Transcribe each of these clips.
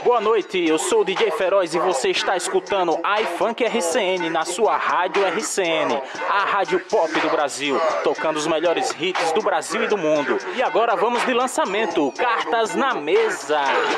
Boa noite, eu sou o DJ Feroz e você está escutando iFunk RCN na sua rádio RCN, a rádio pop do Brasil, tocando os melhores hits do Brasil e do mundo. E agora vamos de lançamento, Cartas na Mesa.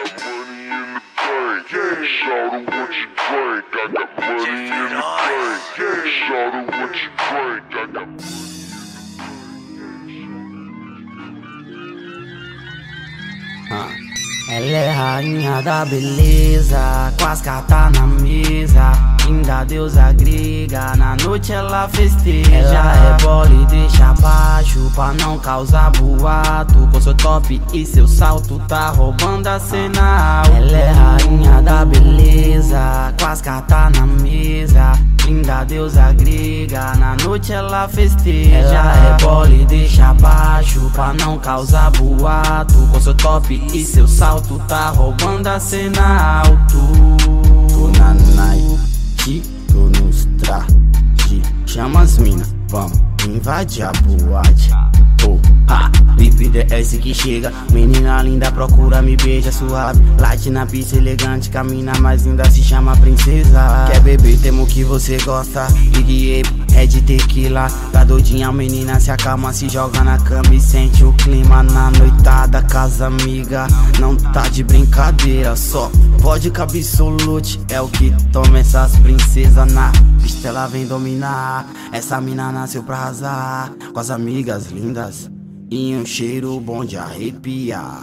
Ela é rainha da beleza, com as cartas na mesa, linda deusa grega, na noite ela festeja. Ela rebola e deixa baixo pra não causar boato, com seu top e seu salto tá roubando a cena. Ela é rainha da beleza, com as cartas na mesa, linda deusa grega, na noite ela festeja. Ela rebola e deixa baixo pra não causar boato, com seu top e seu salto tá roubando a cena alto. Tô na night, tô nos traje, chama as mina, vamos invadir a boate. Livre DS que chega, menina linda procura, me beija suave, late na pista elegante, camina mais linda, se chama princesa. Quer beber, temo que você gosta, Big Ape, é de tequila, tá doidinha menina, se acalma, se joga na cama e sente o clima na noitada, casa amiga, não tá de brincadeira, só vodka absolute, é o que toma essas princesas na pista, ela vem dominar, essa mina nasceu pra arrasar, com as amigas lindas e um cheiro bom de arrepiar.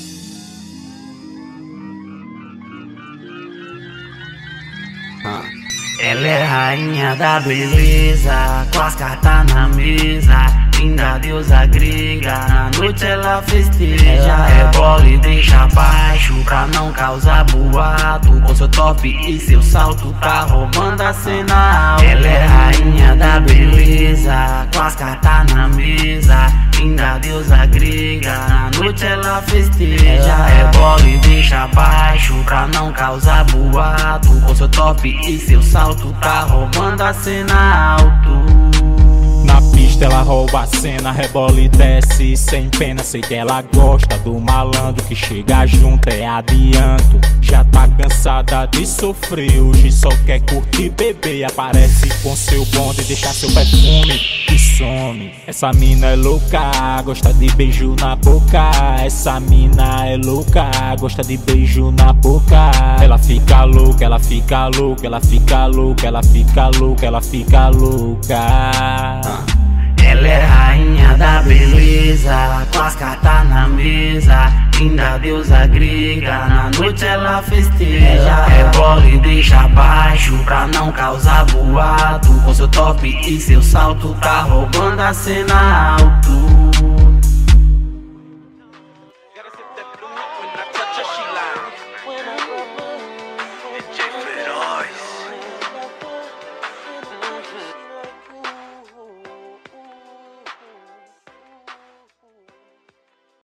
Ela é rainha da beleza, com as cartas na mesa, linda deusa grega, na noite ela festeja. Rebola e deixa baixo pra não causar boato, com seu top e seu salto tá roubando a cena. Ela é rainha da beleza, com as cartas na mesa, linda deusa grega, na noite ela festeja. Rebola e deixa baixo pra não causar boato, com seu top e seu salto tá roubando a cena alto. Na pista ela rouba a cena, rebola e desce sem pena. Sei que ela gosta do malandro que chega junto, é adianto. Já tá cansada de sofrer, hoje só quer curtir beber. Aparece com seu bonde, deixa seu perfume e some. Essa mina é louca, gosta de beijo na boca. Essa mina é louca, gosta de beijo na boca. Ela fica louca, ela fica louca, ela fica louca, ela fica louca, ela fica louca. Ela é rainha da beleza, com as cartas na mesa, linda deusa grega, na noite ela festeja. Rebola e deixa baixo pra não causar boato, com seu top e seu salto tá roubando a cena alto.